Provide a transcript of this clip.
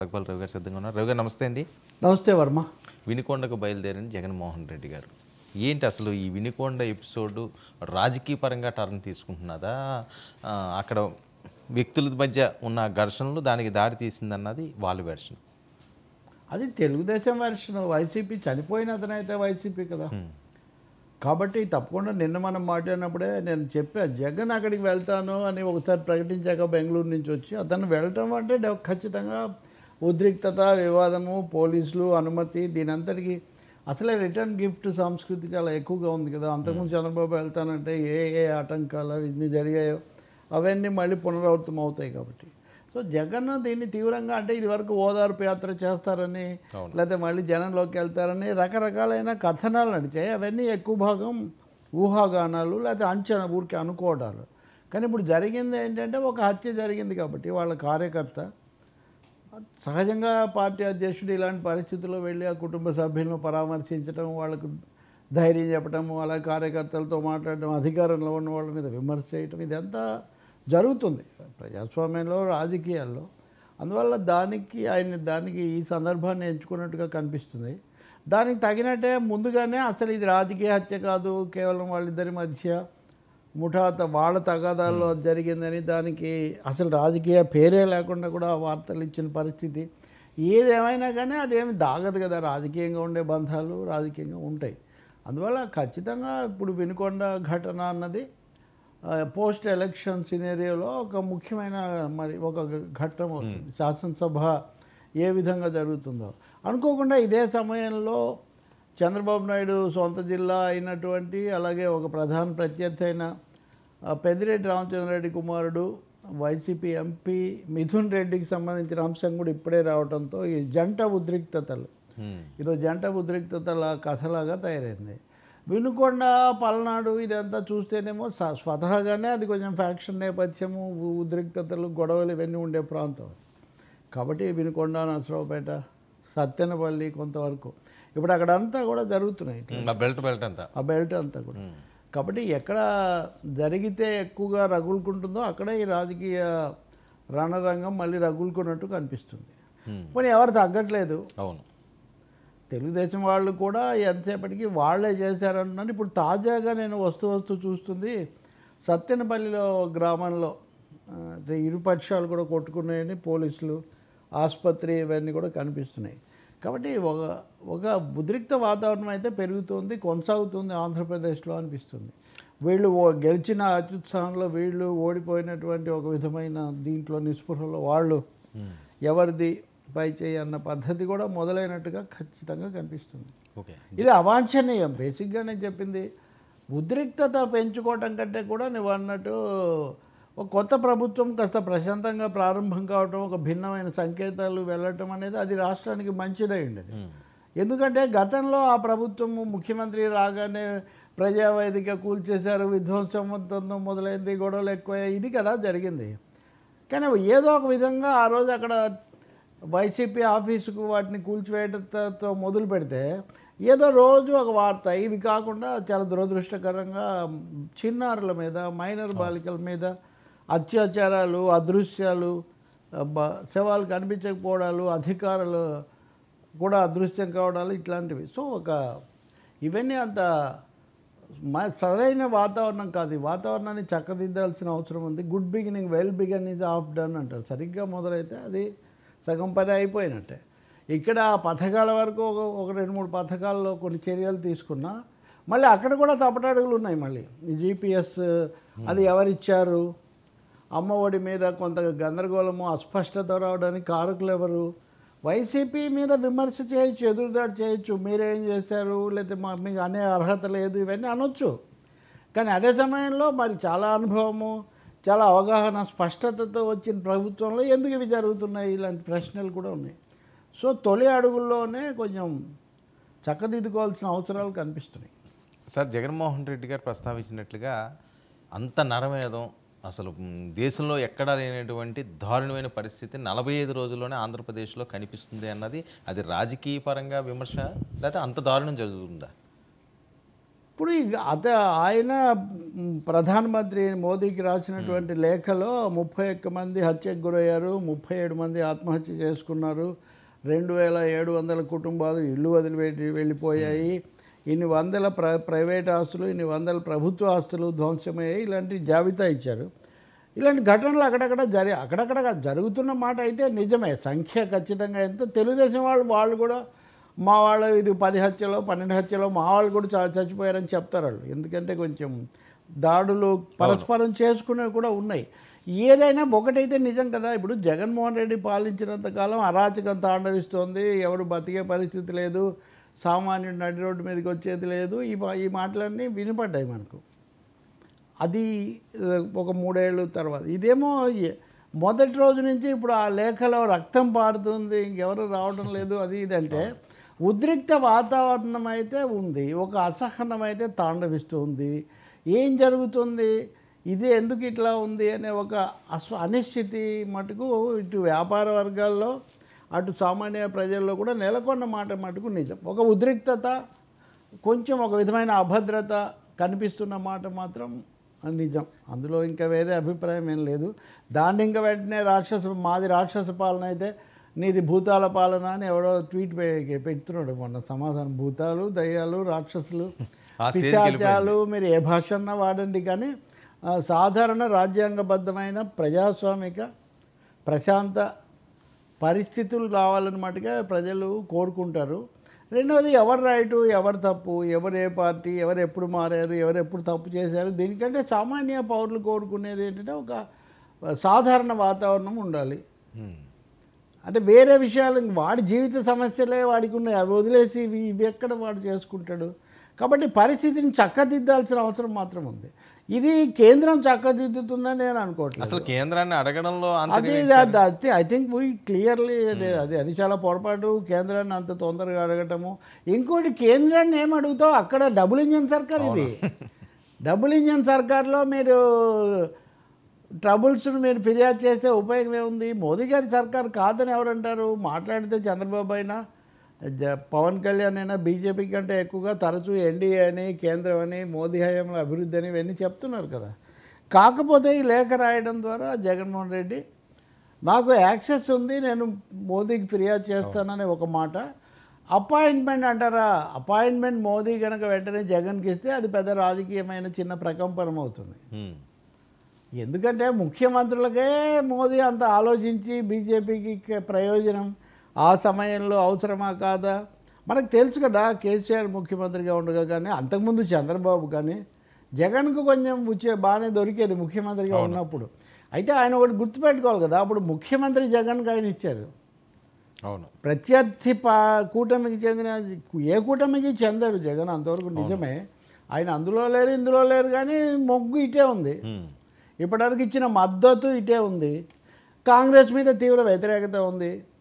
రఘుపాల్ రావు గారు సిద్ధంగా ఉన్నారు. రావు గారు నమస్తే అండి. నమస్తే వర్మ. వినుకొండకు బయలుదేరిన జగన్మోహన్ రెడ్డి గారు ఏంటి అసలు ఈ వినుకొండ ఎపిసోడ్ రాజకీయ పరంగా టర్న్ తీసుకుంటున్నదా, అక్కడ వ్యక్తుల మధ్య ఉన్న ఘర్షణలు దానికి దారి తీసిందన్నది వాళ్ళ వెర్షన్. అది తెలుగుదేశం వెర్షన్. వైసీపీ చనిపోయిన అతనైతే వైసీపీ కదా. కాబట్టి తప్పకుండా నిన్న మనం మాట్లాడినప్పుడే నేను చెప్పా, జగన్ అక్కడికి వెళ్తాను అని ఒకసారి ప్రకటించాక బెంగళూరు నుంచి వచ్చి అతను వెళ్ళటం అంటే ఖచ్చితంగా ఉద్రిక్తత, వివాదము, పోలీసులు అనుమతి, దీనంతటికి అసలే రిటర్న్ గిఫ్ట్ సంస్కృతి చాలా ఎక్కువగా ఉంది కదా. అంతకుముందు చంద్రబాబు వెళ్తానంటే ఏ ఆటంకాలు ఇన్ని జరిగాయో అవన్నీ మళ్ళీ పునరావృతం అవుతాయి. కాబట్టి సో జగన్ దీన్ని తీవ్రంగా, అంటే ఇది వరకు ఓదార్పు యాత్ర చేస్తారని లేకపోతే మళ్ళీ జనంలోకి వెళ్తారని రకరకాలైన కథనాలు నడిచాయి. అవన్నీ ఎక్కువ భాగం ఊహాగానాలు లేకపోతే అంచనా, ఊరికి అనుకోవడాలు. కానీ ఇప్పుడు జరిగింది ఏంటంటే ఒక హత్య జరిగింది. కాబట్టి వాళ్ళ కార్యకర్త సహజంగా పార్టీ అధ్యక్షుడు ఇలాంటి పరిస్థితుల్లో వెళ్ళి ఆ కుటుంబ సభ్యులను పరామర్శించడం, వాళ్ళకు ధైర్యం చెప్పడము, అలా కార్యకర్తలతో మాట్లాడడం, అధికారంలో ఉన్న వాళ్ళ మీద విమర్శ చేయటం, ఇదంతా జరుగుతుంది ప్రజాస్వామ్యంలో, రాజకీయాల్లో. అందువల్ల దానికి ఈ సందర్భాన్ని ఎంచుకున్నట్టుగా కనిపిస్తుంది. దానికి తగినట్టే ముందుగానే అసలు ఇది రాజకీయ హత్య కాదు, కేవలం వాళ్ళిద్దరి మధ్య వాళ్ళ తగాదాల్లో జరిగిందని, దానికి అసలు రాజకీయ పేరే లేకుండా కూడా వార్తలు ఇచ్చిన పరిస్థితి. ఏదేమైనా కానీ అదేమి దాగదు కదా. రాజకీయంగా ఉండే బంధాలు రాజకీయంగా ఉంటాయి. అందువల్ల ఖచ్చితంగా ఇప్పుడు వినుకొండ ఘటన అన్నది పోస్ట్ ఎలక్షన్ సినేరియోలో ఒక ముఖ్యమైన ఒక ఘట్టం అవుతుంది. శాసనసభ ఏ విధంగా జరుగుతుందో అనుకోకుండా ఇదే సమయంలో చంద్రబాబు నాయుడు సొంత జిల్లా అయినటువంటి, అలాగే ఒక ప్రధాన ప్రత్యర్థి అయిన పెద్దిరెడ్డి రామచంద్రారెడ్డి కుమారుడు వైసీపీ ఎంపీ మిథున్ రెడ్డికి సంబంధించిన అంశం కూడా ఇప్పుడే రావడంతో ఈ జంట ఉద్రిక్తతలు, ఇదో జంట ఉద్రిక్తతల కథలాగా తయారైంది. వినుకొండ, పల్నాడు ఇదంతా చూస్తేనేమో స్వతహాగానే అది కొంచెం ఫ్యాక్షన్ నేపథ్యము, ఉద్రిక్తతలు, గొడవలు ఇవన్నీ ఉండే ప్రాంతం. కాబట్టి వినుకొండ, నరసరావుపేట, సత్తెనపల్లి కొంతవరకు ఇప్పుడు అక్కడంతా కూడా జరుగుతున్నాయి ఆ బెల్ట్ అంతా కూడా. కాబట్టి ఎక్కడ జరిగితే ఎక్కువగా రగులుకుంటుందో అక్కడే ఈ రాజకీయ రణరంగం మళ్ళీ రగులుకున్నట్టు కనిపిస్తుంది. పోనీ ఎవరు తగ్గట్లేదు. అవును, తెలుగుదేశం వాళ్ళు కూడా ఎంతసేపటికి వాళ్ళే చేశారన్నాను. ఇప్పుడు తాజాగా నేను వస్తూ చూస్తుంది సత్తెనపల్లిలో గ్రామంలో ఇరు పక్షాలు కూడా కొట్టుకున్నాయని పోలీసులు, ఆసుపత్రి ఇవన్నీ కూడా కనిపిస్తున్నాయి. కాబట్టి ఒక ఉద్రిక్త వాతావరణం అయితే పెరుగుతుంది, కొనసాగుతుంది ఆంధ్రప్రదేశ్లో అనిపిస్తుంది. వీళ్ళు గెలిచిన అత్యుత్సాహంలో, వీళ్ళు ఓడిపోయినటువంటి ఒక విధమైన దీంట్లో నిస్పృహలో వాళ్ళు ఎవరిది పై చేయి అన్న పద్ధతి కూడా మొదలైనట్టుగా ఖచ్చితంగా కనిపిస్తుంది. ఇది అవాంఛనీయం. బేసిక్గా నేను చెప్పింది ఉద్రిక్తత పెంచుకోవటం కంటే కూడా నువ్వు అన్నట్టు ఒక కొత్త ప్రభుత్వం కాస్త ప్రశాంతంగా ప్రారంభం కావటం, ఒక భిన్నమైన సంకేతాలు వెళ్ళటం అనేది అది రాష్ట్రానికి మంచిదై ఉండేది. ఎందుకంటే గతంలో ఆ ప్రభుత్వము ముఖ్యమంత్రి రాగానే ప్రజావేదిక కూల్చేశారు, విధ్వంసం మొదలైంది, గొడవలు ఎక్కువ, ఇది కదా జరిగింది. కానీ ఏదో ఒక విధంగా ఆ రోజు అక్కడ వైసీపీ ఆఫీసుకు వాటిని కూల్చివేయడంతో మొదలు పెడితే ఏదో రోజు ఒక వార్త. ఇవి కాకుండా చాలా దురదృష్టకరంగా చిన్నారుల మీద, మైనర్ బాలికల మీద అత్యాచారాలు, అదృశ్యాలు, శవాలు కనిపించకపోవడాలు, అధికారులు కూడా అదృశ్యం కావడాలు, ఇట్లాంటివి. సో ఇవన్నీ అంత సరైన వాతావరణం కాదు. ఈ వాతావరణాన్ని చక్కదిద్దాల్సిన అవసరం ఉంది. Good beginning, well begun is half done అంటారు. సరిగ్గా మొదలైతే అది సగం పని అయిపోయినట్టే. ఇక్కడ పథకాల వరకు ఒక 2-3 పథకాల్లో కొన్ని చర్యలు తీసుకున్నా మళ్ళీ అక్కడ కూడా తప్పటడుగులు ఉన్నాయి. మళ్ళీ ఈ జీపీఎస్ అది ఎవరిచ్చారు, అమ్మ ఒడి మీద కొంత గందరగోళము, అస్పష్టత రావడానికి కారకులు ఎవరు, వైసీపీ మీద విమర్శ చేయొచ్చు, ఎదురుదాడి చేయొచ్చు, మీరేం చేశారు, లేకపోతే మీకు అనే అర్హత లేదు, ఇవన్నీ అనొచ్చు. కానీ అదే సమయంలో మరి చాలా అనుభవము, చాలా అవగాహన, స్పష్టతతో వచ్చిన ప్రభుత్వంలో ఎందుకు ఇవి జరుగుతున్నాయి, ఇలాంటి ప్రశ్నలు కూడా ఉన్నాయి. సో తొలి అడుగుల్లోనే కొంచెం చక్కదిద్దుకోవాల్సిన అవసరాలు కనిపిస్తున్నాయి. సార్, జగన్మోహన్ రెడ్డి గారు ప్రస్తావించినట్లుగా అంత నరమేధం అసలు దేశంలో ఎక్కడా లేనటువంటి దారుణమైన పరిస్థితి 45 రోజుల్లోనే ఆంధ్రప్రదేశ్లో కనిపిస్తుంది అన్నది, అది రాజకీయ పరంగా విమర్శ, లేకపోతే అంత దారుణం జరుగుతుందా? ఇప్పుడు ఆయన ప్రధానమంత్రి మోదీకి రాసినటువంటి లేఖలో 31 మంది హత్యకు గురయ్యారు, 37 మంది ఆత్మహత్య చేసుకున్నారు, 2700 కుటుంబాలు ఇల్లు వదిలిపెట్టి వెళ్ళిపోయాయి, ఇన్ని వందల ప్రైవేట్ ఆస్తులు, ఇన్ని వందల ప్రభుత్వ ఆస్తులు ధ్వంసమయ్యాయి, ఇలాంటి జాబితా ఇచ్చారు. ఇలాంటి ఘటనలు అక్కడక్కడ జరుగుతున్న మాట అయితే నిజమే. సంఖ్య ఖచ్చితంగా ఎంత తెలుగుదేశం వాళ్ళు కూడా మా వాళ్ళు ఇది 10 హత్యలో 12 హత్యలో మా వాళ్ళు కూడా చచ్చిపోయారని చెప్తారు వాళ్ళు. ఎందుకంటే కొంచెం దాడులు పరస్పరం చేసుకునేవి కూడా ఉన్నాయి. ఏదైనా ఒకటైతే నిజం కదా. ఇప్పుడు జగన్మోహన్ రెడ్డి పాలించినంత కాలం అరాచకం తాండవిస్తోంది, ఎవరు బతికే పరిస్థితి లేదు, సామాన్యుడు నడి రోడ్డు మీదకి వచ్చేది లేదు, ఈ మాటలన్నీ వినపడ్డాయి మనకు. అది ఒక 3 ఏళ్ళ తర్వాత. ఇదేమో మొదటి రోజు నుంచి ఇప్పుడు ఆ లేఖలో రక్తం పారుతుంది, ఇంకెవరు రావడం లేదు, అది ఇదంటే ఉద్రిక్త వాతావరణం అయితే ఉంది, ఒక అసహనం అయితే తాండవిస్తుంది. ఏం జరుగుతుంది, ఇది ఎందుకు ఇట్లా ఉంది అనే ఒక అనిశ్చితి మటుకు ఇటు వ్యాపార వర్గాల్లో అటు సామాన్య ప్రజల్లో కూడా నెలకొన్న మాట మటుకు నిజం. ఒక ఉద్రిక్తత, కొంచెం ఒక విధమైన అభద్రత కనిపిస్తున్న మాట మాత్రం నిజం. అందులో ఇంకా వేరే అభిప్రాయం ఏం లేదు. దాన్ని ఇంకా వెంటనే మాది రాక్షస పాలన అయితే నీది భూతాల పాలన అని ఎవడో ట్వీట్ పెడుతున్నాడు మొన్న. సమాధానం భూతాలు, దయ్యాలు, రాక్షసులు, పిశాచాలు, మీరు ఏ భాష అన్నా వాడండి, కానీ సాధారణ రాజ్యాంగబద్ధమైన ప్రజాస్వామిక ప్రశాంత పరిస్థితులు రావాలన్నమాటగా ప్రజలు కోరుకుంటారు. రెండవది ఎవరు రైటు ఎవరు తప్పు, ఎవరు ఏ పార్టీ, ఎవరు ఎప్పుడు మారారు, ఎవరు ఎప్పుడు తప్పు చేశారు, దీనికంటే సామాన్య పౌరులు కోరుకునేది ఏంటంటే ఒక సాధారణ వాతావరణం ఉండాలి. అంటే వేరే విషయాలు వాడి జీవిత సమస్యలే వాడికి ఉన్నాయి, అవి వదిలేసి ఇవి ఎక్కడ వాడు చేసుకుంటాడు. కాబట్టి పరిస్థితిని చక్కదిద్దాల్సిన అవసరం మాత్రం ఉంది. ఇది కేంద్రం చక్కదిద్దుతుందని నేను అనుకోవట్లేదు. అసలు కేంద్రాన్ని అడగడంలో అది ఐ థింక్ వీ క్లియర్లీ అది చాలా పొరపాటు, కేంద్రాన్ని అంత తొందరగా అడగటము. ఇంకోటి, కేంద్రాన్ని ఏం అడుగుతావు, అక్కడ డబుల్ ఇంజన్ సర్కార్ ఇది. డబుల్ ఇంజన్ సర్కార్లో మీరు ట్రబుల్స్ను మీరు ఫిర్యాదు చేస్తే ఉపయోగం ఏముంది? మోదీ గారి సర్కార్ కాదని ఎవరంటారు? మాట్లాడితే చంద్రబాబు అయినా పవన్ కళ్యాణ్ అయినా బీజేపీ కంటే ఎక్కువగా తరచూ ఎన్డీఏ అని, కేంద్రం అని, మోదీ హయాంలో అభివృద్ధి అని ఇవన్నీ చెప్తున్నారు కదా. కాకపోతే ఈ లేఖ రాయడం ద్వారా జగన్మోహన్ రెడ్డి నాకు యాక్సెస్ ఉంది, నేను మోదీకి ఫిర్యాదు చేస్తానని ఒక మాట. అపాయింట్మెంట్ అంటారా, అపాయింట్మెంట్ మోదీ కనుక వెంటనే జగన్కి ఇస్తే అది పెద్ద రాజకీయమైన చిన్న ప్రకంపనం అవుతుంది. ఎందుకంటే ముఖ్యమంత్రులకే మోదీ అంత ఆలోచించి బీజేపీకి ప్రయోజనం ఆ సమయంలో అవసరమా కాదా మనకు తెలుసు కదా. కేసీఆర్ ముఖ్యమంత్రిగా ఉండగా కానీ, అంతకుముందు చంద్రబాబు కానీ, జగన్కు కొంచెం బాగానే దొరికేది ముఖ్యమంత్రిగా ఉన్నప్పుడు. అయితే ఆయన ఒకటి గుర్తుపెట్టుకోవాలి కదా, అప్పుడు ముఖ్యమంత్రి జగన్కి ఆయన ఇచ్చారు. అవును, ప్రత్యర్థి కూటమికి చెందిన ఏ కూటమికి చెందాడు జగన్, అంతవరకు నిజమే. ఆయన అందులో లేరు ఇందులో లేరు, కానీ మొగ్గు ఇటే ఉంది. ఇప్పటివరకు ఇచ్చిన మద్దతు ఇటే ఉంది. కాంగ్రెస్ మీద తీవ్ర వ్యతిరేకత ఉంది.